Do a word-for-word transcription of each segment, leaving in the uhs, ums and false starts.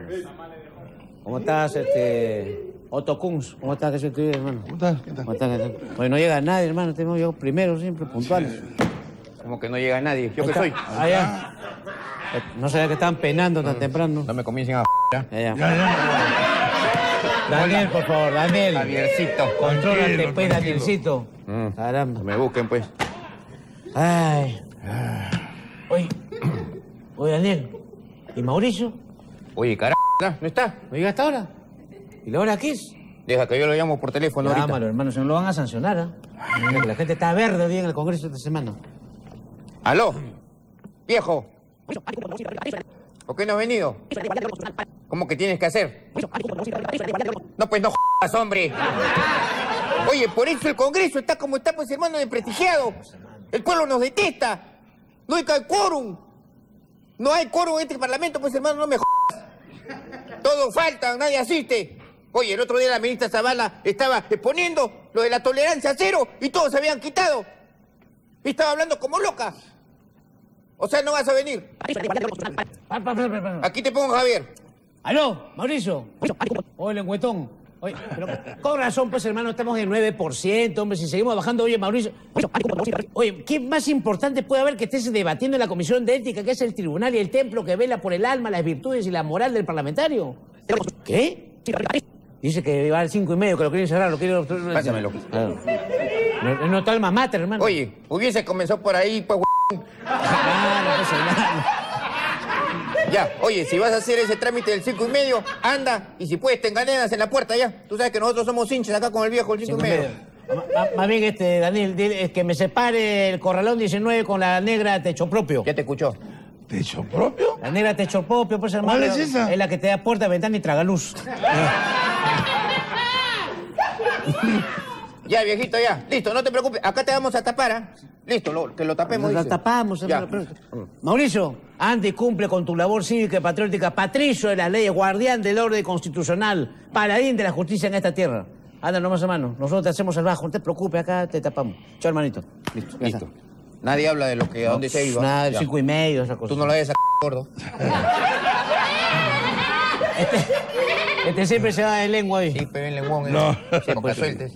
¿Cómo estás, este... Otto Kunz? ¿Cómo estás, que se te hermano? ¿Cómo estás? ¿Qué tal? ¿Cómo estás, qué tal? Oye, no llega nadie, hermano. Tenemos llegado primero, siempre puntuales. Como que no llega nadie. ¿Yo qué soy? Allá. No sabía que estaban penando tan temprano. No me comiencen a... ¿ya? Allá. Ya, ya. Daniel, por favor, Daniel. Javiercito. Contrólate, Tranquilo, pues, tranquilo. Danielcito. Mm. Caramba. Me busquen, pues. Ay. Oye. Oye, Daniel. ¿Y Mauricio? Oye, carajo, ¿no está? ¿No llega hasta ahora? ¿Y la hora qué es? Deja que yo lo llamo por teléfono ahorita. Llámalo, hermano, si no lo van a sancionar, ¿ah? Mira que la gente está verde hoy en el Congreso esta semana. ¡Aló! ¡Viejo! ¿Por qué no has venido? ¿Cómo que tienes que hacer? No, pues no jodas, hombre. Oye, por eso el Congreso está como está, pues, hermano, desprestigiado. El pueblo nos detesta. No hay quórum. No hay quórum en este parlamento, pues, hermano, no me jodas. Todos faltan, nadie asiste. Oye, el otro día la ministra Zavala estaba exponiendo lo de la tolerancia cero y todos se habían quitado. Y estaba hablando como loca. O sea, no vas a venir. Aquí te pongo, Javier. ¿Aló, Mauricio? Oye, lengüetón. Oye, pero con razón, pues, hermano, estamos en nueve por ciento, hombre, si seguimos bajando, oye, Mauricio. Oye, ¿qué más importante puede haber que estés debatiendo en la Comisión de Ética, que es el tribunal y el templo que vela por el alma, las virtudes y la moral del parlamentario? ¿Qué? Dice que va al cinco y medio, que lo quieren cerrar, lo quieren... Pásamelo. Claro. No, no está alma mater, hermano. Oye, hubiese comenzado por ahí, pues, Claro, pues, hermano. ya, oye, si vas a hacer ese trámite del cinco y medio, anda, y si puedes te enganenas en la puerta ya. Tú sabes que nosotros somos hinchas acá con el viejo, el cinco y medio. Más, más bien, este, Daniel, dile, es que me separe el corralón diecinueve con la negra techo propio. Ya te escuchó. ¿Techo propio? La negra techo propio, pues, hermano. ¿Cuál es esa? Es la que te da puerta, ventana y tragaluz. Ya, viejito, ya. Listo, no te preocupes. Acá te vamos a tapar, ¿ah? Listo, lo, que lo tapemos. La dice. tapamos, Ya. hermano. Pero- Mauricio, anda y cumple con tu labor cívica y patriótica, patricio de las leyes, guardián del orden constitucional, paladín de la justicia en esta tierra. Anda nomás, hermano. Nosotros te hacemos el bajo, no te preocupes, acá te tapamos. Chao, hermanito. Listo, ya Listo. está. Nadie habla de lo que, a dónde se iba. Nada, Ya. cinco y medio, esa cosa. Tú no lo ves a gordo. Este, este siempre se va de lengua hoy. Sí, pero en lenguón. No. Sí, porque sueltes.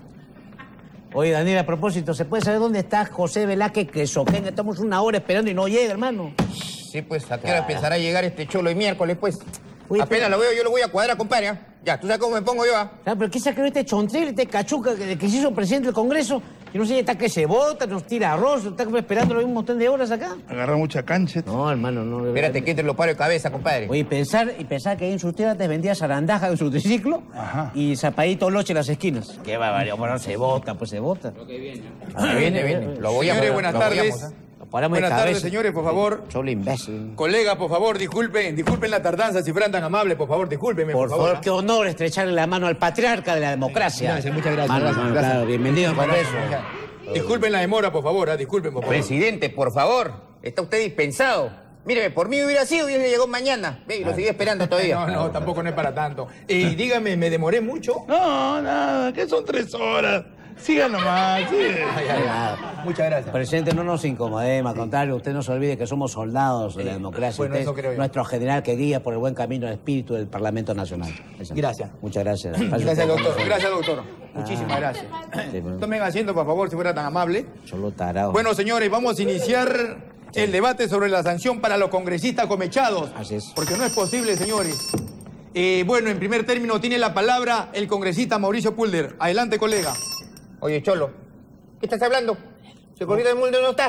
Oye, Daniel, a propósito, ¿se puede saber dónde está José Velázquez Quesoquén? Estamos una hora esperando y no llega, hermano. Sí, pues, ¿a qué hora pensará llegar este cholo el miércoles, pues? Oye, Apenas pero- lo veo, yo lo voy a cuadrar, compadre, ¿ah? Ya, ¿tú sabes cómo me pongo yo, ah? Claro, pero ¿qué se creó este chontril, este cachuca que, que se hizo presidente del Congreso? Que no sé, está que se vota, nos tira arroz, está esperándolo un montón de horas acá. Agarra mucha cancha. No, hermano, no. Espérate que entre lo paro de cabeza, compadre. Oye, pensar, y pensar que ahí en sus tierras te vendía zarandaja en su triciclo Ajá. y zapadito loche en las esquinas. Qué barbaridad, bueno, se vota, pues se vota. Lo que viene. Viene, viene. Lo voy a Señores, buenas lo tardes. apoyamos, ¿ah? Nos paramos de Buenas tardes, cabeza. señores, por favor. Cholo imbécil. Colega, por favor, disculpen, disculpen la tardanza, si fueran tan amables, por favor, discúlpenme, Por por, favor, qué honor estrecharle la mano al patriarca de la democracia. Gracias, muchas gracias, Mano, gracias, mano, gracias. claro, bienvenido al Congreso. Disculpen la demora, por favor, ah, disculpen, por favor. Presidente, por favor. Está usted dispensado. Míreme, por mí hubiera sido, hubiera llegado mañana. Ve, y lo sigue esperando todavía. No, no, tampoco no es para tanto. Y dígame, ¿me demoré mucho? No, nada, que son tres horas. Siga nomás, sigue. Ay, ay, ay. Muchas gracias. Presidente, no nos incomodemos, al contrario, usted no se olvide que somos soldados de la Eh, democracia. bueno, Usted eso es creo yo. nuestro general que guía por el buen camino del espíritu del Parlamento Nacional. Eso. Gracias. Muchas gracias. Pase Gracias, usted, doctor. con Gracias, doctor. Ah. Muchísimas gracias. Sí, bueno. Tomen asiento, por favor, si fuera tan amable. Solo tarado. Bueno, señores, vamos a iniciar el debate sobre la sanción para los congresistas comechados. Así es. Porque no es posible, señores. Eh, bueno, en primer término tiene la palabra el congresista Mauricio Pulder. Adelante, colega. Oye, cholo, ¿qué estás hablando? ¿Se corrido del mundo no está?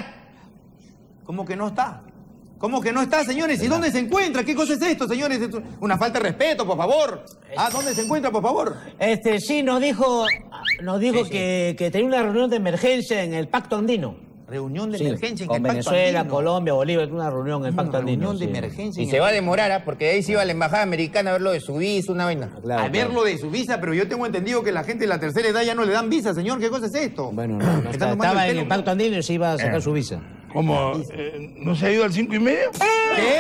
¿Cómo que no está? ¿Cómo que no está, señores? ¿Y dónde se encuentra? ¿Qué cosa es esto, señores? Es una falta de respeto, por favor. Ah, ¿dónde se encuentra, por favor? Este, sí, nos dijo, nos dijo que, que tenía una reunión de emergencia en el Pacto Andino. Reunión de Sí, emergencia en con el Pacto Venezuela, Andino. Colombia, Bolivia, una reunión en el Una Pacto Andino. reunión de sí. emergencia. Y en se el- va a demorar, ¿ah? Porque de ahí se iba a la embajada americana a ver lo de su visa, una vaina. Claro, Al ver claro. lo de su visa, pero yo tengo entendido que la gente de la tercera edad ya no le dan visa, señor. ¿Qué cosa es esto? Bueno, no, no, Está está- tomando estaba el en pelo. el Pacto Andino y se iba a sacar su visa. ¿Cómo? Eh, ¿No se ha ido al cinco y medio? ¿Qué?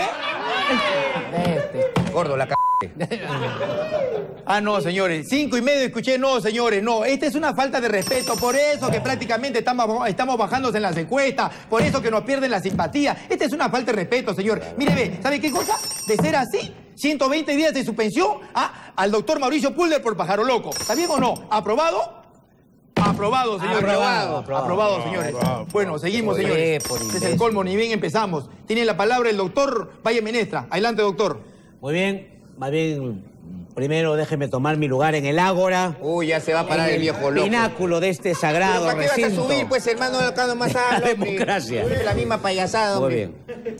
Este, Gordo, la c***. Ah, no, señores. Cinco y medio escuché, no, señores, no. Esta es una falta de respeto. Por eso que prácticamente estamos, estamos bajándose en las encuestas. Por eso que nos pierden la simpatía. Esta es una falta de respeto, señor. Mire, ve, ¿sabe qué cosa? De ser así, ciento veinte días de suspensión ¿ah? al doctor Mauricio Pulder por pájaro loco. ¿Está bien o no? ¿Aprobado? Aprobado, señores. Aprobado, aprobado. Aprobado, señores. Bueno, seguimos, Por señores. por Este es el colmo, ni bien empezamos. Tiene la palabra el doctor Valle Menestra. Adelante, doctor. Muy bien, más bien, primero déjeme tomar mi lugar en el ágora. Uy, ya se va a parar en el viejo loco. pináculo de este sagrado ¿Para qué vas a recinto. subir, pues, hermano? Acá nomás La habla, hombre. democracia. La misma payasada, Muy hombre. bien.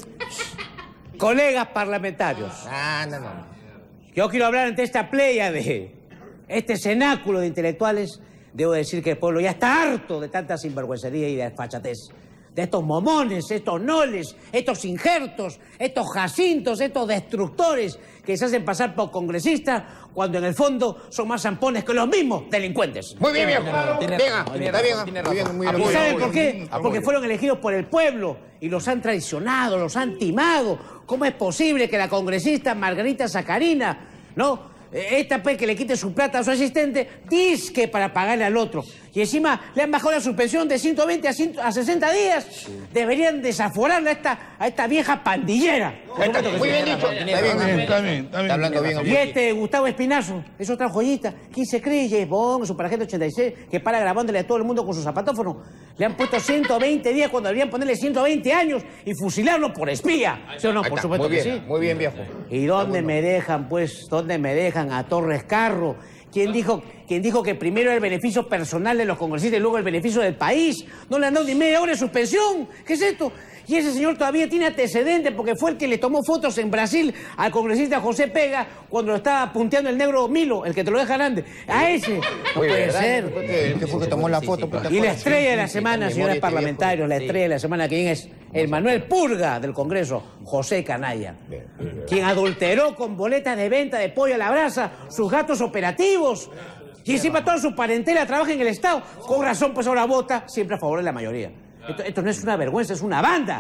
Colegas parlamentarios, Ah, no, no. yo quiero hablar ante esta playa de este cenáculo de intelectuales. Debo decir que el pueblo ya está harto de tanta sinvergüencería y desfachatez. De estos momones, estos noles, estos injertos, estos jacintos, estos destructores que se hacen pasar por congresistas cuando en el fondo son más zampones que los mismos delincuentes. Muy bien, viejo. Tiene Venga, razón, tiene está bien, razón, muy bien, muy bien. ¿Y muy saben bien. por qué? Porque fueron elegidos por el pueblo y los han traicionado, los han timado. ¿Cómo es posible que la congresista Margarita Sacarina, no? Esta pues que le quite su plata a su asistente, disque para pagarle al otro. Y encima le han bajado la suspensión de ciento veinte a, ciento, a sesenta días. Deberían desaforarla a esta, a esta vieja pandillera. Está muy bien dicho. Está bien, Está bien, está bien. Está hablando bien, Y hombre. este Gustavo Espinazo es otra joyita. ¿Quién se cree? James Bond, su paragente ochenta y seis, que para grabándole a todo el mundo con su zapatófono. Le han puesto ciento veinte días cuando deberían ponerle ciento veinte años y fusilarlo por espía. ¿Sí o no? Ahí Por está. supuesto Muy que bien, sí. muy bien, viejo. ¿Y dónde me dejan, pues? ¿Dónde me dejan a Torres Carro? ¿Quién dijo, quién dijo que primero el beneficio personal de los congresistas y luego el beneficio del país? No le han dado ni media hora de suspensión. ¿Qué es esto? Y ese señor todavía tiene antecedentes porque fue el que le tomó fotos en Brasil al congresista José Pega cuando lo estaba punteando el negro Milo, el que te lo deja grande. A ese. No Muy puede verdad, ser. ¿Qué qué fue que tomó la foto? pues, ¿te Y la acuerdas? estrella de la Sí, semana, sí, señores memoria, parlamentarios, la este estrella de la semana, ¿quién es? El Manuel Purga del Congreso, José Canalla, quien adulteró con boletas de venta de pollo a la brasa sus gastos operativos. Y encima toda su parentela trabaja en el Estado. Con razón, pues ahora vota siempre a favor de la mayoría. Esto, esto no es una vergüenza, es una banda.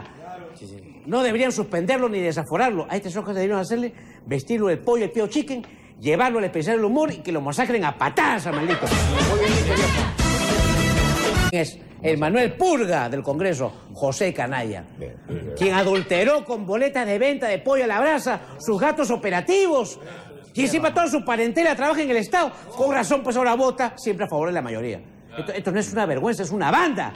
No deberían suspenderlo ni desaforarlo. A este soja deberían hacerle vestirlo del pollo, el pío chicken, llevarlo al especial del humor y que lo masacren a patadas al maldito. Muy bien dicho, viejo. Es el Manuel Purga del Congreso, José Canalla, quien adulteró con boletas de venta de pollo a la brasa sus gastos operativos. Y encima toda su parentela trabaja en el Estado. Con razón, pues ahora vota siempre a favor de la mayoría. Esto, esto no es una vergüenza, es una banda.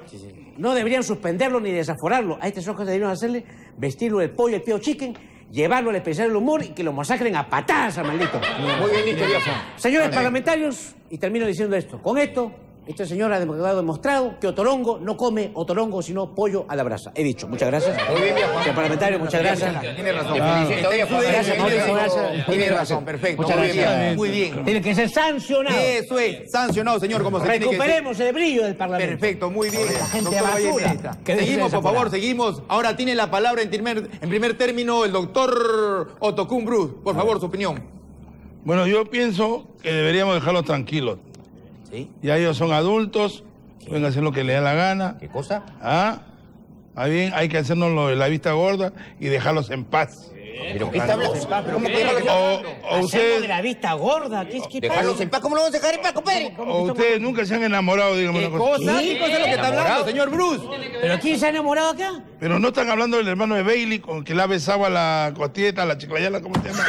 No deberían suspenderlo ni desaforarlo. A este soja deberían hacerle vestirlo del pollo, el pío chicken, llevarlo al especial del humor y que lo masacren a patadas al maldito. Muy bien dicho, viejo. Señores parlamentarios, y termino diciendo esto. Con esto, este señor ha demostrado que Otorongo no come otorongo, sino pollo a la brasa. He dicho. Muchas gracias. Muy bien, viejo. Señor parlamentario, muchas gracias. Tiene razón. Te felicito, viejo. Gracias, Mauricio, gracias. Tiene razón, perfecto. Muchas Muy gracias. bien, muy bien. Tiene que ser sancionado. Eso es, sancionado, señor, como se tiene que decir. Recuperemos el brillo del Parlamento. Perfecto, muy bien. La gente Doctor Valle basura. Menestra. Que debe Seguimos, ser por favor, desaforada. seguimos. Ahora tiene la palabra en primer, en primer término el doctor Otocún Bruce. Por favor, su opinión. Bueno, yo pienso que deberíamos dejarlos tranquilos. ¿Sí? Ya ellos son adultos, pueden hacer lo que les da la gana. ¿Qué cosa? ¿Ah? Ah, bien, hay que hacernos lo de la vista gorda y dejarlos en paz. ¿Pero qué está hablando? ¿Cómo que dejarlos en O, paz? o Hacerlo ustedes, de la vista gorda. ¿Qué es que Dejarlos pasa? en paz. ¿Cómo lo vamos a dejar en paz, compadre? o ustedes nunca se han enamorado, dígame ¿Qué una cosa. cosa? ¿Qué cosa es lo que está hablando, señor Bruce? ¿Pero quién se ha enamorado acá? Pero no están hablando del hermano de Bailey con que la besaba la costilleta, la chiclayala, ¿cómo se llama?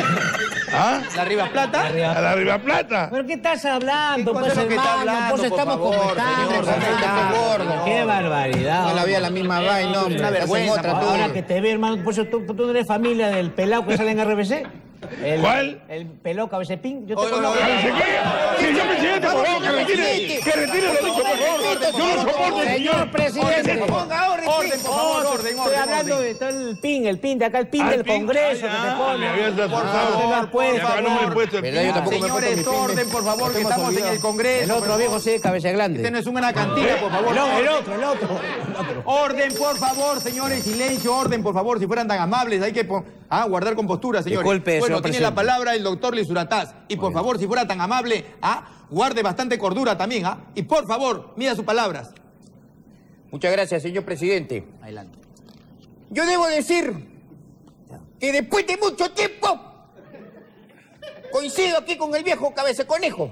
¿Ah? ¿La Riva Plata? A la Riva Plata. ¿Pero qué estás hablando? ¿Qué Pues cosa es lo que está hermano, hablando, pues por estamos favor, comentando. señor, hermano. está gordo. Qué barbaridad. No la había la misma vaina, hombre. Una Hacen vergüenza, otra, tú. Ahora que te ve, hermano, pues tú, tú no eres familia del pelado que sale en R B C. El, ¿Cuál? El pelado cabezepín. Yo te Oye, conozco. oye, ¿Pero qué? Señor presidente, por favor, que retire, que retire lo dicho, por favor. Yo no soporto. Señor presidente. Ponga orden, Orden, por favor, orden, Estoy orden. hablando orden. de todo el pin, el pin de acá, el pin Ah, del el pin. Congreso Ah, que ya, se pone. me habías Por asustado. favor, no puede, Y acá no me he favor. puesto el ¿Verdad? Yo pin. tampoco me he puesto mi Señores, pin. orden, por favor, que Hemos estamos en olvidado. el Congreso. El otro viejo sí de cabeza grande. Este no es una cantina, por favor. No, el otro, el otro. El otro. Orden, por favor, señores, silencio, orden, por favor, si fueran tan amables, hay que po- ah, guardar compostura, señores. Disculpe, bueno, señor tiene presidente. la palabra el doctor Lizurataz. Y por favor, si fuera tan amable, ah, guarde bastante cordura también, ah. Y por favor, mida sus palabras. Muchas gracias, señor presidente. Adelante. Yo debo decir que después de mucho tiempo coincido aquí con el viejo cabeza de conejo.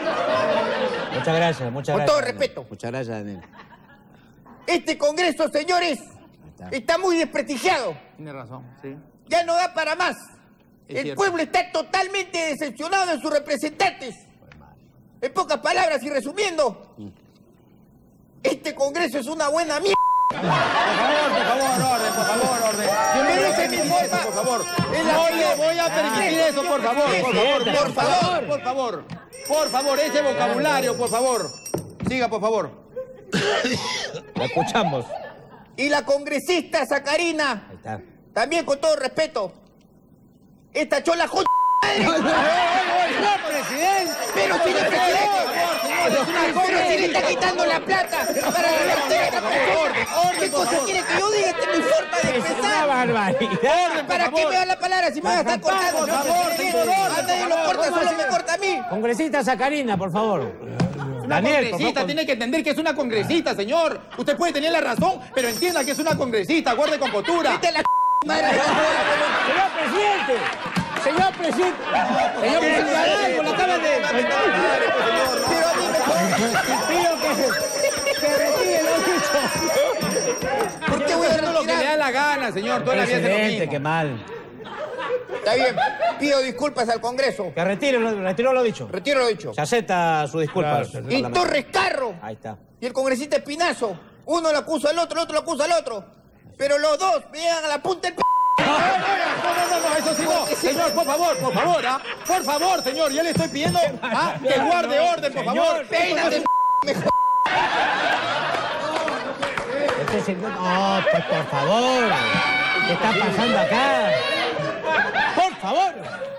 Muchas gracias, muchas Con gracias. todo Daniel. respeto. Muchas gracias, Daniel. Este Congreso, señores, está. está muy desprestigiado. Tiene razón, sí. Ya no da para más. Es el cierto. pueblo está totalmente decepcionado de sus representantes. En pocas palabras y resumiendo, este Congreso es una buena mierda. Por favor, por favor, orden, por favor, orden. Yo no voy a permitir eso, por favor. No le voy a permitir eso, por favor, por favor, por favor, por favor. Por favor, ese vocabulario, por favor. Siga, por favor. Lo escuchamos. Y la congresista Sacarina, Ahí está. también con todo respeto, esta chola j... ¡Señor presidente! Pero si el presidente, pero si le está quitando la plata para revertir a otra persona. ¿Qué cosa quiere que yo diga? Esta es mi forma de Es una expresar. barbaridad. ¿Para qué me da la palabra si me van a estar cortando? Por favor, señor, A nadie lo corta, solo me corta a mí. Congresista Sacarina, por favor. Una Daniel, por congresista, favor. tiene que entender que es una congresista, señor. Usted puede tener la razón, pero entienda que es una congresista, guarde compostura. Vete a la madre. Señor presidente. Señor presidente. Señor presidente, algo, lo acaban de... Pero a mí me... Pido que, que retire lo dicho. ¿Por qué voy a Haciendo lo que le da retirar? la gana, señor. Toda la vida hace lo Presidente, mismo. qué mal. Está bien, pido disculpas al Congreso. Que retire, lo- retiró lo dicho. Retiro lo dicho. Se acepta su disculpa. señor Y parlamentario. Torres Carro Ahí está. y el congresista Espinazo. Uno lo acusa al otro, el otro lo acusa al otro. Pero los dos me llegan a la punta del p... No, no, no, no, eso sí no. Señor, por favor, por favor, ¿ah? Por favor, señor, ya le estoy pidiendo ¿ah? que guarde orden, por favor. Peínate, mejor. Este es el... No, pues por favor. ¿Qué está pasando acá? Por favor.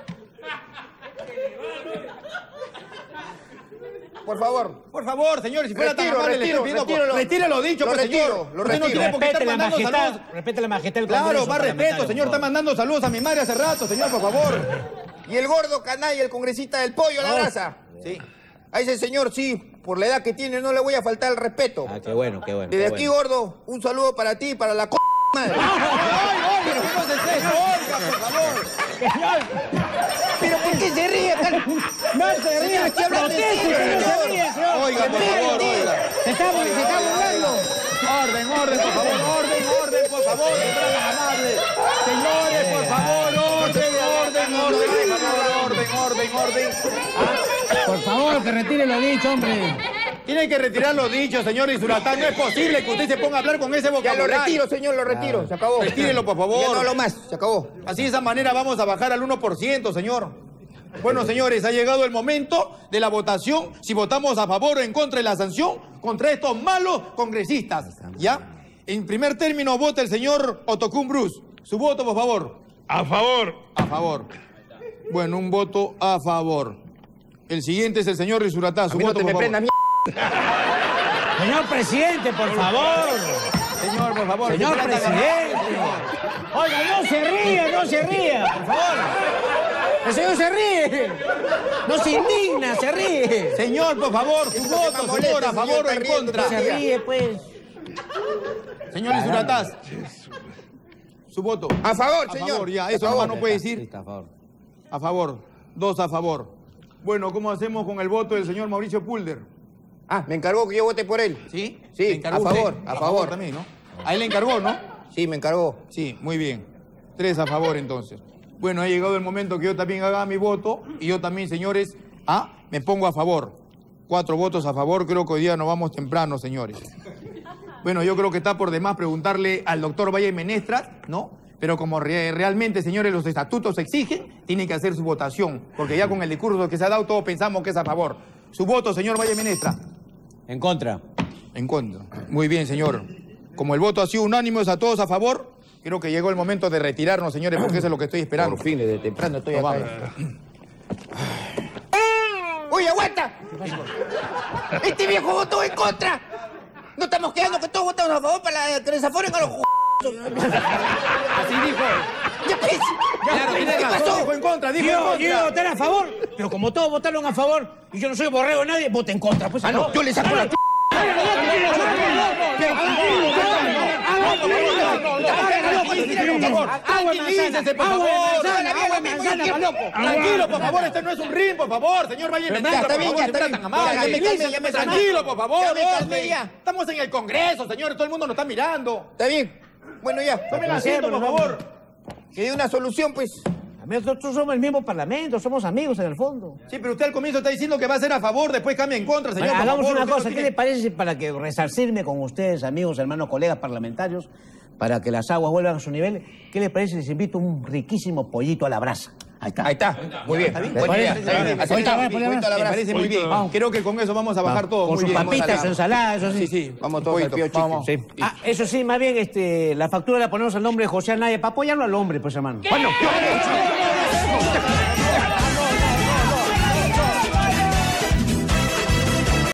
Por favor. Por favor, señor, si fuera tan Retiro, amable, le retiro, estoy pidiendo... retiro lo- retire lo dicho, lo pues, retiro, señor. lo Usted no retiro. tiene por qué estar Respete la mandando majestad. saludos. Respete la majestad del Claro, Congreso más respeto, parlamentario, señor. por Está favor. mandando saludos a mi madre hace rato, señor, por favor. Y el gordo canalla, el congresista del pollo, la Oh. brasa. Sí. A ese señor, sí, por la edad que tiene, no le voy a faltar el respeto. Ah, qué bueno, qué bueno. Desde qué aquí, bueno. gordo, un saludo para ti y para la c... madre. ¡Ay, oiga, ¿cómo es eso? Oiga, por favor. Pero ¿por qué se ríe? No se ríe, Señor, estoy hablando en proteste, serio, que no señor. se ríe, señor. Oiga, por Espérate. favor, oiga. Se está, se está burlando. Orden, orden, por favor, orden, orden, por favor, que fuera tan amable. Señores, por favor, orden, orden, orden, por favor, orden, orden, orden. Por favor, que retire lo dicho, hombre. Tiene que retirar lo dicho, señor Insulatán. No es posible que usted se ponga a hablar con ese Ya lo vocabulario. retiro, señor, lo retiro. Se acabó. Retírelo, por favor. Ya no hablo más, se acabó. Así de esa manera vamos a bajar al uno por ciento, señor. Bueno, señores, ha llegado el momento de la votación. Si votamos a favor o en contra de la sanción contra estos malos congresistas. ¿Ya? En primer término vota el señor Otocún Bruce. Su voto, por favor. A favor. A favor. Bueno, un voto a favor. El siguiente es el señor Rizuratá. Su A mí no voto, te me por favor. prendas, mierda. Señor presidente, por favor. Señor, por favor. Señor si fuera tan presidente. Oiga, no se ría, no se ría, por favor. El señor se ríe. No se indigna, se ríe. Señor, por favor, su Esto que voto, me señor, molesta, a favor señor, o en está riendo, contra. está Se ríe, pues. Señor Insuratás. Su voto. A favor, A señor. favor, ya, A eso favor. nomás no puede decir. Está a favor. A favor. Dos a favor. Bueno, ¿cómo hacemos con el voto del señor Mauricio Pulder? Ah, me encargó que yo vote por él. ¿Sí? Sí, ¿Le encargó a usted? favor, a favor. también, ¿no? A él le encargó, ¿no? Sí, me encargó. Sí, muy bien. Tres a favor, entonces. Bueno, ha llegado el momento que yo también haga mi voto y yo también, señores, ah, me pongo a favor. Cuatro votos a favor, creo que hoy día nos vamos temprano, señores. Bueno, yo creo que está por demás preguntarle al doctor Valle Menestras, ¿no? Pero como re- realmente, señores, los estatutos exigen, tienen que hacer su votación, porque ya con el discurso que se ha dado, todos pensamos que es a favor. Su voto, señor Valle Menestra. En contra. En contra. Muy bien, señor. Como el voto ha sido unánime, es a todos a favor, creo que llegó el momento de retirarnos, señores, porque eso es lo que estoy esperando. Por fin, desde temprano estoy Nos acá. vamos. ¡Uy, aguanta! Este viejo votó en contra. No estamos quedando que todos votamos a favor para la- que desaforen a los j... Así dijo. ¡Ya pues! Claro, tiene ¿Qué razón, pasó? dijo en contra, dijo en Yo, yo contra. iba a votar a favor, pero como todos votaron a favor y yo no soy borrego de nadie, voté en contra. Pues, Ah, no, yo le saco la... Tranquilícese, por favor. Tranquilo, por favor, este no es un ring, por favor, señor Valle Mendoza, Ya, está por bien, favor, ya si está fuera bien. tan amable. Ya, ya me calmé, ya me calmé. Tranquilo, por favor, Ya me calmé, orden. ya. Estamos en el Congreso, señor, todo el mundo nos está mirando. Está bien. Bueno, ya. Tome el asiento, por favor. Que dé una solución, pues. Nosotros somos el mismo parlamento, somos amigos en el fondo. Sí, pero usted al comienzo está diciendo que va a ser a favor, después cambia en contra, señor. Bueno, por hagamos favor, una usted no cosa, ¿qué tiene- le parece si para que resarcirme con ustedes, amigos, hermanos, colegas parlamentarios, para que las aguas vuelvan a su nivel, ¿qué les parece si les invito un riquísimo pollito a la brasa? Ahí está. Ahí está, muy bien. ¿Le Buena parece? idea. Está bien. Así Ahorita está, va a poner pollito a la Me brasa. parece muy bien. Vamos. Creo que con eso vamos a bajar todo. Con muy sus bien. papitas, su ensalada, eso sí. Sí, sí. Vamos todos al Poquito, pío chicken. vamos. Sí. Ah, eso sí, más bien, este, la factura la ponemos al nombre de José Anaya, para apoyarlo al hombre, pues, hermano. Bueno,